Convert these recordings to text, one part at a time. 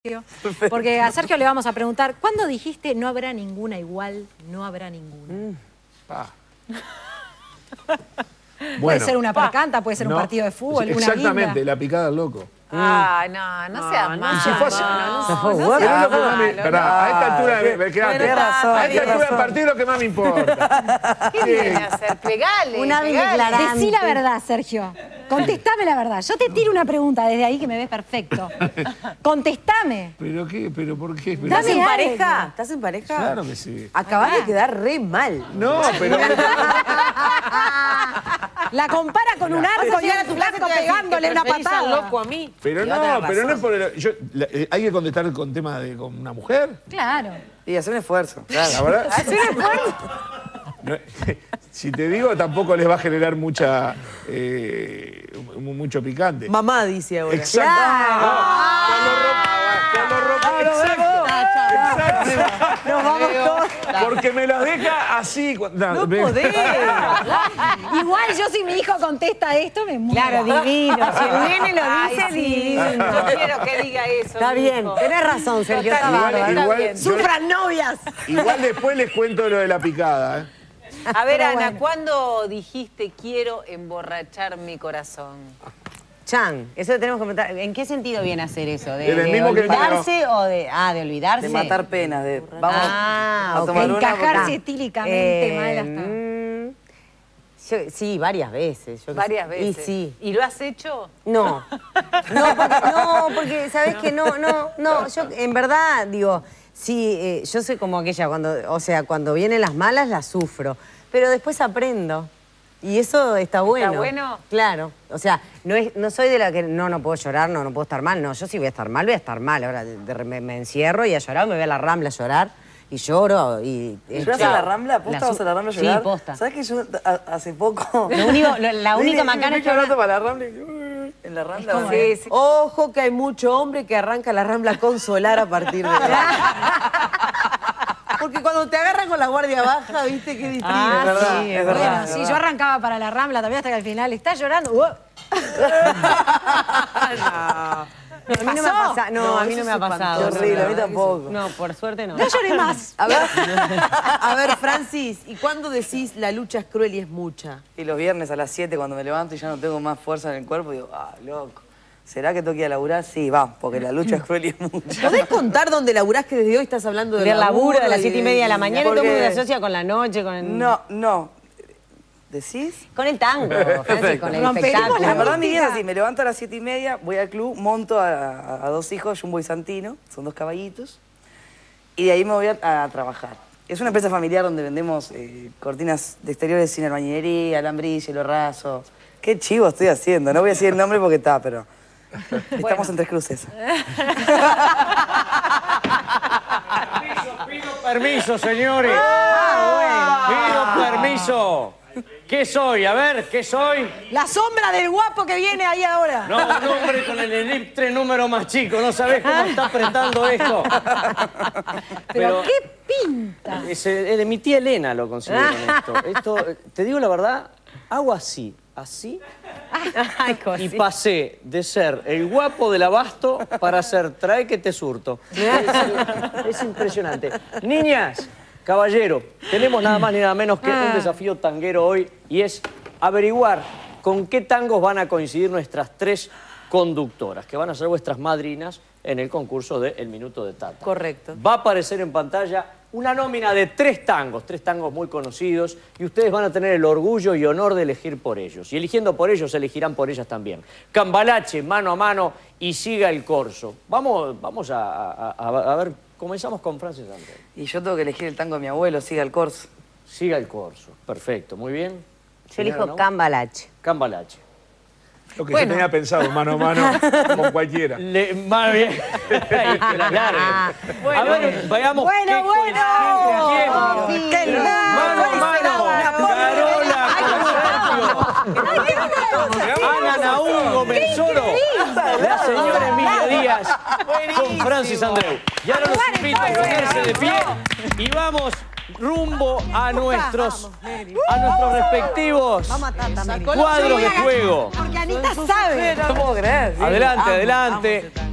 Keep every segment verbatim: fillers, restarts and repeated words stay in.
Porque a Sergio le vamos a preguntar, ¿cuándo dijiste no habrá ninguna igual, no habrá ninguna? Mm. Ah. Puede Bueno, ser una percanta, puede ser no, un partido de fútbol, una exactamente, guinda. la picada al loco. Ah, no, no seas no, malo. Si fue así- no, no fue no bueno. seas Pero es lo que malo, más me- no. Pará, a esta altura, me- me- quedate. Tenés razón, A esta tenés altura del razón. partido lo que más me importa. ¿Qué viene a hacer? Pegale, Un hábil pegale. declarante. Decí la verdad, Sergio. Contestame la verdad. Yo te tiro una pregunta desde ahí que me ves perfecto. Contestame. ¿Pero qué? ¿Pero por qué? Pero- ¿Estás Dame en algo. pareja? ¿Estás en pareja? Claro que sí. Acabás Pará. de quedar re mal. No, pero... La compara con un arco y ahora tu flaco pegándole una patada. loco a mí. Pero Y va a tener no, pero no es razón. por el... yo- la- eh, hay que contestar con temas de con una mujer. Claro. Y hacer un esfuerzo. La verdad... No, si te digo, tampoco les va a generar mucha... eh, mu- mucho picante. Mamá dice ahora. Exacto. Claro. Cuando ro- cuando ro- exacto. Exacto. Nos vamos todos. Porque me las deja así. cu- No, No me- podés. Igual yo si mi hijo contesta esto me muero. Claro, divino. Si el nene lo dice, Ay, sí. divino. Yo quiero que diga eso. Está mi bien, hijo. tenés razón, Sergio. Está Total, bárbaro. está igual- bien. yo- ¡Sufran novias! Igual después les cuento lo de la picada, ¿eh? A ver, Pero Ana, bueno. ¿cuándo dijiste quiero emborrachar mi corazón? Chan, eso lo tenemos que preguntar. ¿En qué sentido viene a hacer eso? ¿De, En el de mismo que- olvidarse o de... Ah, de olvidarse? De matar penas, de vamos Ah, a ok. tomar una. Encajarse porque- etílicamente Eh, mal hasta. mm, yo- sí, varias veces. yo qué Varias sé. veces. Y sí. ¿Y lo has hecho? No. No, porque, no, porque ¿sabés que no, no, no. Yo, en verdad, digo, sí, eh, yo soy como aquella, cuando, o sea, cuando vienen las malas las sufro, pero después aprendo. Y eso está bueno. bueno? Claro. O sea, no, es, no soy de la que no, no puedo llorar, no, no puedo estar mal. No, yo si voy a estar mal, voy a estar mal. Ahora de- de- me, me encierro y a llorar, me voy a la Rambla a llorar y lloro. Y, ¿Llorás Chao. a la Rambla? ¿Posta La vas su- a la Rambla a llorar? Sí, posta. ¿Sabes que yo a- hace poco... Lo único, lo- la única Vine- macana vine es que... caminando para la Rambla y yo, en la Rambla... ¿Cómo sí, es? sí. Ojo que hay mucho hombre que arranca la Rambla con solar a partir de ahora. Porque cuando te agarran con la guardia baja, viste qué distinto. Ah, es verdad, sí, es bueno, verdad, es sí, verdad. yo arrancaba para la Rambla también hasta que al final está llorando. ¡Uh! No, a mí no me ha pasó? pasado. No, No, a mí eso no me es ha pasado. espantoso. Horrible, a mí No, tampoco. No, por suerte no. No lloré más. A ver, a ver, Francis, ¿y cuándo decís la lucha es cruel y es mucha? Y los viernes a las siete cuando me levanto y ya no tengo más fuerza en el cuerpo, digo, ah, loco, ¿será que tengo que ir a laburar? Sí, va, porque la lucha es cruel y es mucha. ¿Podés contar dónde laburás que desde hoy estás hablando del Del laburo, a las y siete y media de la mañana, y todo el mundo Porque- se asocia con la noche, con el... No, no. ¿Decís? Con el tango, Francis, Perfecto. con el Rompemos espectáculo. La la verdad mi vida es música. así, me levanto a las siete y media, voy al club, monto a, a- a dos hijos, Jumbo y Santino, son dos caballitos, y de ahí me voy a, a trabajar. Es una empresa familiar donde vendemos eh, cortinas de exteriores sin albañilería, alambrilla, hielo raso. Qué chivo estoy haciendo, no voy a decir el nombre porque está, pero estamos en Tres Cruces. Pido permiso, señores. Ah, Pido permiso. ¿Qué soy? A ver, ¿qué soy? La sombra del guapo que viene ahí ahora. No, un hombre con el eliptre número más chico. No sabés cómo está apretando esto. Pero, ¿qué pinta? Es, eh, de mi tía Elena lo conseguí con esto. Esto, eh, te digo la verdad, hago así, así, Ay, y cosita. pasé de ser el guapo del abasto para ser trae que te surto. Es, es impresionante. Niñas, caballero, tenemos nada más ni nada menos que un desafío tanguero hoy y es averiguar con qué tangos van a coincidir nuestras tres conductoras, que van a ser vuestras madrinas en el concurso de El Minuto de Tata. Correcto. Va a aparecer en pantalla una nómina de tres tangos, tres tangos muy conocidos, y ustedes van a tener el orgullo y honor de elegir por ellos. Y eligiendo por ellos, elegirán por ellas también. Cambalache, mano a mano, y siga el corso. Vamos, vamos a, a- a- a ver, comenzamos con Francis Andrés. Y yo tengo que elegir el tango de mi abuelo, siga el corso. Siga el corso. Perfecto, muy bien. Yo Señora, elijo ¿no? Cambalache. Cambalache. Lo que yo tenía pensado, mano a mano, con cualquiera. Le, más bien. Ay, que la largue. A ver, veamos Bueno, qué bueno. coincide con quién. Sí. ¡Qué lindo! Mano a mano, Carola con Sergio. Ana Naúl Gómez Soro. La señora Emilia Díaz con Francis Andreu. Y ahora los invito a ponerse de pie y vamos rumbo a nuestros, a nuestros respectivos Vamos a Tata, Mary. cuadros de juego. Porque Anita sabe. No puedo creer. sí. Adelante, adelante.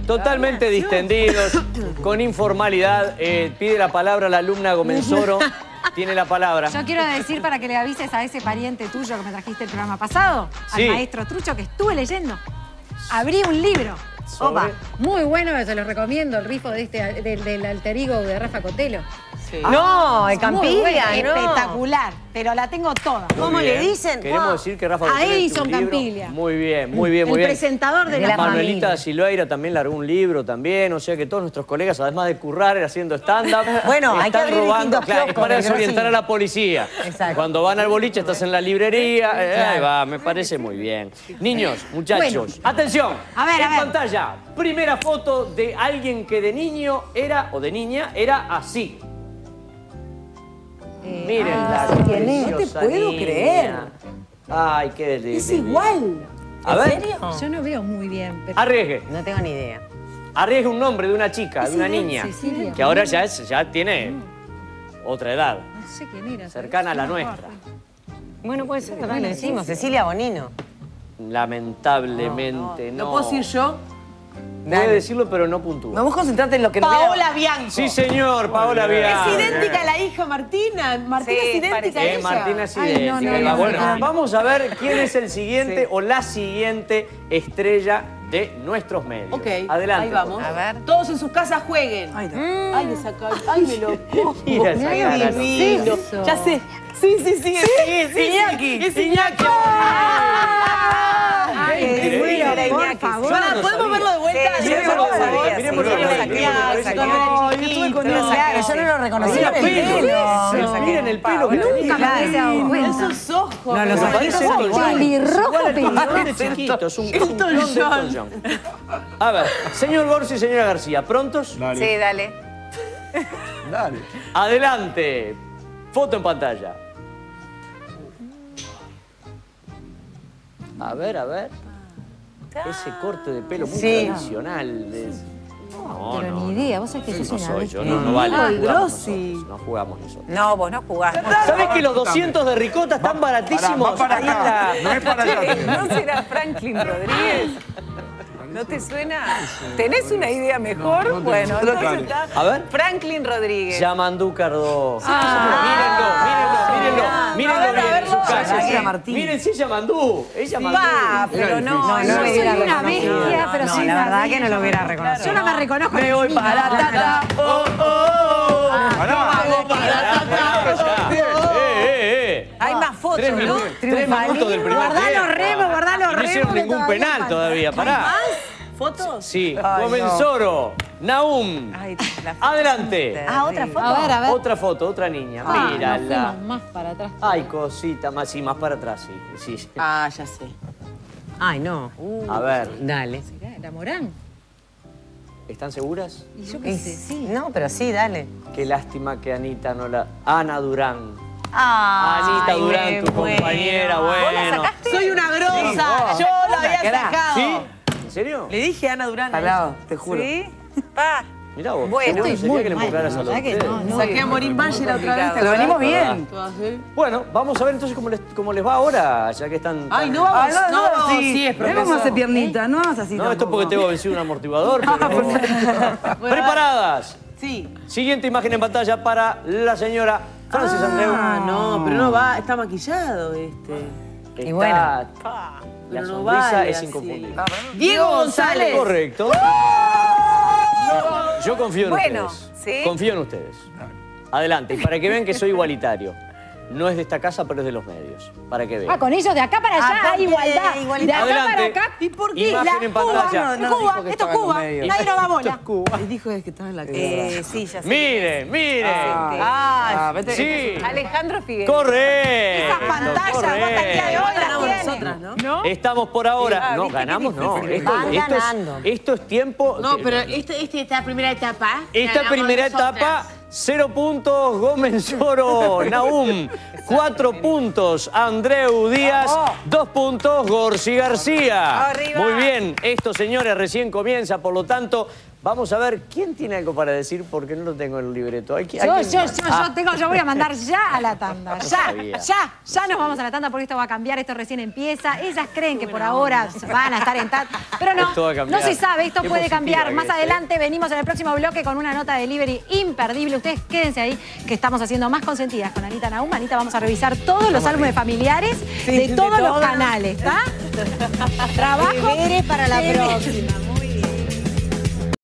Totalmente distendidos, con informalidad. Eh, pide la palabra la alumna Gomenzoro. Tiene la palabra. Yo quiero decir para que le avises a ese pariente tuyo que me trajiste el programa pasado, Sí. al maestro Trucho, que estuve leyendo. Abrí un libro. ¿Sobre? Opa, muy bueno, se los recomiendo, el rifo de este, del, del alter ego de Rafa Cotelo. No, el Muy Campiglia, bueno, no. espectacular, pero la tengo toda. Muy ¿Cómo bien. le dicen? Queremos Wow. decir que Rafa A Gotelo tiene Edison un libro. Campiglia. Muy bien, muy bien, muy El bien. presentador de la Manuelita familia. da Silveira también largó un libro también, o sea que todos nuestros colegas, además de currar haciendo stand-up, Bueno, hay que están abrir robando, distintos claro, kioscos, para porque no desorientar sí. a la policía. Exacto. Cuando van al boliche estás en la librería, eh, Claro. ahí va, me parece muy bien. Niños, muchachos, atención, A ver, en a ver. pantalla, primera foto de alguien que de niño era, o de niña, era así. Eh, Mírenla, ah, qué ¿quién es? No te preciosa puedo niña. creer. Ay, qué de, Es de- de- igual. A ver, Yo no veo muy bien, pero... arriesgue. No tengo ni idea. Arriesgue un nombre de una chica, Es de una idéntica, niña, Cecilia. que ahora ya, es, ya tiene otra edad, No sé quién era. ¿sabes? cercana a la No me nuestra. acuerdo. Bueno, puede ser, le decimos. Cecilia Bonino. Lamentablemente no. ¿Lo puedo decir yo? Puede decirlo, pero no puntúa. No, vos concentrate en lo que nos Paola Bianco. Sí, señor, Paola Bianco. Es idéntica a la hija Martina. Martina Sí, es idéntica parece. a Eh, ella. Martina es Ay, no, idéntica. no, no, bueno, no, no. vamos a ver quién es el siguiente o la siguiente estrella de nuestros medios. Ok, Adelante. ahí vamos. A ver. Todos en sus casas jueguen. Ay, no. Ay, esa cara. Ay, me lo cojo. Mira esa Qué cara, no. divino. Eso. Ya sé. Sí, sí, sí. Sí, sí, Iñaki. Es Iñaki. Ay, Increíble. bueno, Era por Iñaki. favor. Yo no Para, lo ¿podemos sabía. verlo de vuelta? Sí, Sí, yo por no lo favor. sabía. Miremos Sí, lo yo que lo miremos sabía, lo que sacó miremos. de Ay, yo estuve con chiquito. esa. Claro, yo no lo reconocí Mira por el el pelo. pelo. Miren el pelo que Nunca tenía. me había dado cuenta. Esos ojos. No, los Me ojitos parece son algo iguales. Pelirrojo, Igual al pelirrojo. John de chiquito, es un, es un clon de Elton John. A ver, señor Gorsi y señora García, ¿prontos? Dale. Sí, dale. Dale. Adelante. Foto en pantalla. A ver, a ver. Ese corte de pelo muy Sí. tradicional. de- No, Pero no, ni idea, vos sabés que sos no una soy bestia. yo, no, no vale. Ay, No jugamos Grossi. nosotros, no jugamos nosotros. No, vos no jugás. ¿Sabés que los doscientos de ricota están baratísimos? Pará, va para Ahí en acá. la- No es para allá. ¿No será Franklin Rodríguez? ¿No te suena? ¿Tenés una idea mejor? no tengo. Bueno, Dale. entonces está A ver. Franklin Rodríguez. Yamandú Cardoso. mírenlo, mírenlo, mírenlo. A Mírenlo ver, a bien en su verlo. casa. Pensé que era Martín. Miren, sí, Yamandú. Es Yamandú. Va, pero no, No, no, no Yo me soy hubiera una reconocido. bestia, pero No, soy la una verdad que bestia. no lo hubiera reconocido. Yo no me reconozco. Me voy para tata. Oh, oh, oh. Hago para tata. Eh, eh, eh. Hay más fotos, Tres ¿no? minutos, tres minutos del primer Guardá tiempo. los remos, guardá los Y no hicieron remos que ningún todavía penal falta. todavía, pará. ¿Fotos? Sí, Ay, Comenzoro, Naum. Ay, la foto Adelante. es Ah, otra terrible. foto. A ver, a ver. Otra foto, otra niña. Ah, nos Mírala. fuimos más para atrás. Ay, cosita, más, sí, más para atrás, sí. sí. Ah, ya sé. Ay, no. A ver, Dale. Mirá, la Morán. ¿están seguras? Y yo qué sé, sí. No, pero sí, dale. Qué lástima que Anita no la... Ana Durán. Ay, Anita Durán, me tu muero. compañera, bueno. Soy una grosa. Yo la había sacado. ¿Sí? ¿En serio? Le dije a Ana Durán. a Al ella. lado, te juro. ¿Sí? Pa. Mirá vos. Bueno, qué bueno estoy sería muy que le mal, mostraras a la los verdad que ustedes. no, no. Saqué a Morín Valle la otra vez. ¿te Pero venimos acordás? bien. Todas, ¿eh? Bueno, vamos a ver entonces cómo les, cómo les va ahora, ya que están... Ay, tan- no vamos. Ah, no, no, sí, sí. es Mirá cómo hace piernita, no hagas así No, esto tampoco. porque tengo vencido un amortiguador, pero... ¿Preparadas? Sí. Siguiente imagen en pantalla para la señora Francis Andreu. Ah, no, pero no va, está maquillado este. Está- Y bueno. La Pero no sonrisa vale es así. inconfundible. Diego González. Correcto. Yo confío en Bueno, ustedes. ¿sí? Confío en ustedes. Adelante, y para que vean que soy igualitario. No es de esta casa, pero es de los medios. Para que Ah, vean. con ellos de acá para allá Aparte hay igualdad. de De igualdad. acá Adelante. para acá. ¿Y por qué? Imagen La en Cuba, pantalla. es No, no Cuba, dijo que esto es estaba en Cuba. los medios. Nadie nos da bola. Y dijo que estaba en la cara. Eh, sí, ya sé. Miren, miren. Ah, Ah, vete. Sí. Alejandro Figueroa. Correcto. Esas pantallas, vos hasta el día de hoy las Ganamos tiene. nosotras, ¿no? Estamos por ahora. Ah, No, ¿viste qué ganamos, no. difícil? Esto, Van esto ganando. es, esto es tiempo. No, que- pero esta este, esta primera etapa. Esta ganamos primera nosotras. etapa, cero puntos, Gómez Oro, Naum. Cuatro puntos, Andreu Díaz. Dos puntos, Gorsi García. Arriba. Muy bien, esto, señores, recién comienza, por lo tanto, Vamos a ver quién tiene algo para decir porque no lo tengo en el libreto. ¿Hay, Yo, ¿alguien yo, más? yo, Ah, yo, tengo, yo voy a mandar ya a la tanda. Ya, sabía. ya, ya nos vamos a la tanda porque esto va a cambiar, esto recién empieza. Ellas creen que por ahora van a estar en tanda, pero no, Esto va a cambiar. no se sabe, esto Qué puede positiva cambiar. que Más es, ¿eh? adelante venimos en el próximo bloque con una nota de delivery imperdible. Ustedes quédense ahí que estamos haciendo Más Consentidas con Anita Naum. Anita, vamos a revisar todos los álbumes familiares Sí, de de todos los todos. canales, ¿está? Trabajo. Deberes para la deberes. próxima.